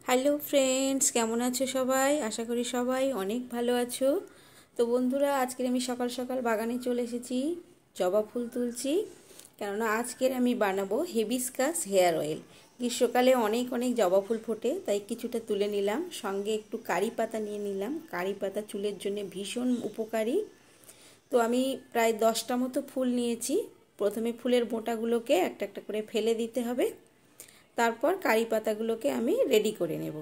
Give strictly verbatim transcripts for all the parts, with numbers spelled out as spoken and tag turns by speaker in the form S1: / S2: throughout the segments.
S1: Hello friends, কেমন আছো সবাই? আশা করি সবাই অনেক ভালো আছো। তো বন্ধুরা, আজকের আমি সকাল সকাল বাগানে চলে এসেছি, জবা ফুল তুলছি। কেননা আজকের আমি বানাবো হিবিস্কাস হেয়ার অয়েল। গ্রীষ্মকালে অনেক অনেক জবা ফুল ফোটে, তাই কিছুটা তুলে নিলাম। সঙ্গে একটু কারি পাতা নিয়ে নিলাম। কারি পাতা চুলের জন্য ভীষণ উপকারী। তো আমি প্রায় দশটা মতো ফুল নিয়েছি। প্রথমে ফুলের বোঁটাগুলোকে একটা একটা করে ফেলে দিতে হবে। তারপর কারি পাতাগুলোকে আমি রেডি করে নেব।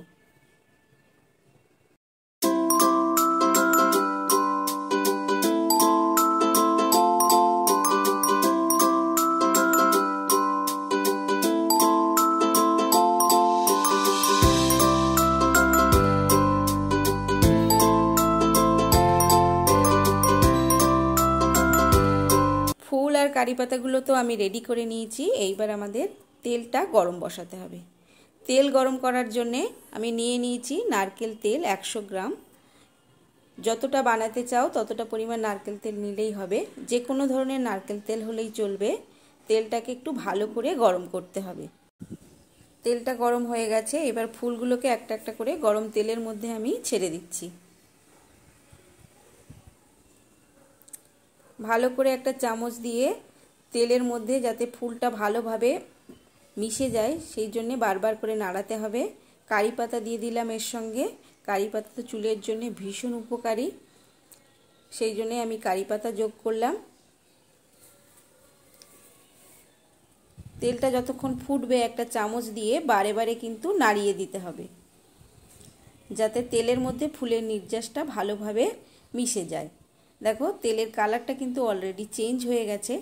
S1: ফুল আর কারি পাতাগুলো তো আমি রেডি করে নিয়েছি। এইবার আমাদের তেলটা গরম বসাতে হবে। তেল গরম করার জন্যে আমি নিয়ে নিয়েছি নারকেল তেল একশো গ্রাম। যতটা বানাতে চাও ততটা পরিমাণ নারকেল তেল নিলেই হবে। যে কোনো ধরনের নারকেল তেল হলেই চলবে। তেলটাকে একটু ভালো করে গরম করতে হবে। তেলটা গরম হয়ে গেছে। এবার ফুলগুলোকে একটা একটা করে গরম তেলের মধ্যে আমি ছেড়ে দিচ্ছি। ভালো করে একটা চামচ দিয়ে তেলের মধ্যে যাতে ফুলটা ভালোভাবে মিশে যায় সেই জন্যে বারবার করে নাড়াতে হবে। কারি পাতা দিয়ে দিলাম এর সঙ্গে। কারি পাতা তো চুলের জন্য ভীষণ উপকারী, সেই জন্যে আমি কারি পাতা যোগ করলাম। তেলটা যতক্ষণ ফুটবে একটা চামচ দিয়ে বারে বারে কিন্তু নাড়িয়ে দিতে হবে, যাতে তেলের মধ্যে ফুলের নির্যাসটা ভালোভাবে মিশে যায়। দেখো, তেলের কালারটা কিন্তু অলরেডি চেঞ্জ হয়ে গেছে।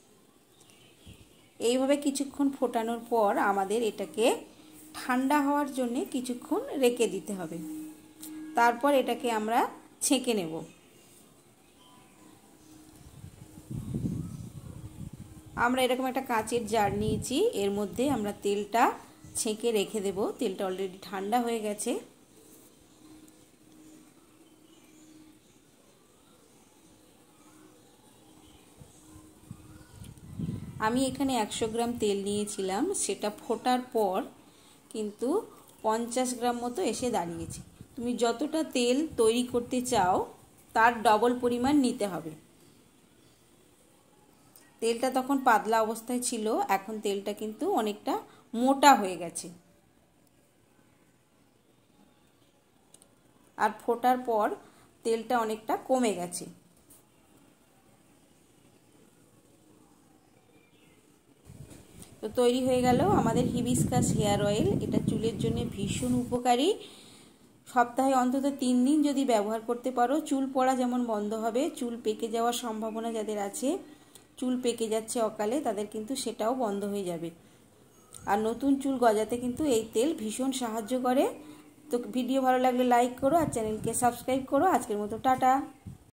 S1: এইভাবে কিছুক্ষণ ফোটানোর পর আমাদের এটাকে ঠান্ডা হওয়ার জন্য কিছুক্ষণ রেখে দিতে হবে। তারপর এটাকে আমরা ছেঁকে নেব। আমরা এরকম একটা কাঁচের জার নিয়েছি, এর মধ্যে আমরা তেলটা ছেঁকে রেখে দেব। তেলটা অলরেডি ঠান্ডা হয়ে গেছে। আমি এখানে একশো গ্রাম তেল নিয়েছিলাম, সেটা ফোটার পর কিন্তু পঞ্চাশ গ্রাম মতো এসে দাঁড়িয়েছে। তুমি যতটা তেল তৈরি করতে চাও তার ডবল পরিমাণ নিতে হবে। তেলটা তখন পাতলা অবস্থায় ছিল, এখন তেলটা কিন্তু অনেকটা মোটা হয়ে গেছে। আর ফোটার পর তেলটা অনেকটা কমে গেছে। তো তৈরি হয়ে গেল আমাদের হিবিস্কাস হেয়ার অয়েল। এটা চুলের জন্য ভীষণ উপকারী। সপ্তাহে অন্তত তিন দিন যদি ব্যবহার করতে পারো, চুল পড়া যেমন বন্ধ হবে, চুল পেকে যাওয়ার সম্ভাবনা যাদের আছে, চুল পেকে যাচ্ছে অকালে, তাদের কিন্তু সেটাও বন্ধ হয়ে যাবে। আর নতুন চুল গজাতে কিন্তু এই তেল ভীষণ সাহায্য করে। তো ভিডিও ভালো লাগলে লাইক করো আর চ্যানেলকে সাবস্ক্রাইব করো। আজকের মতো টাটা।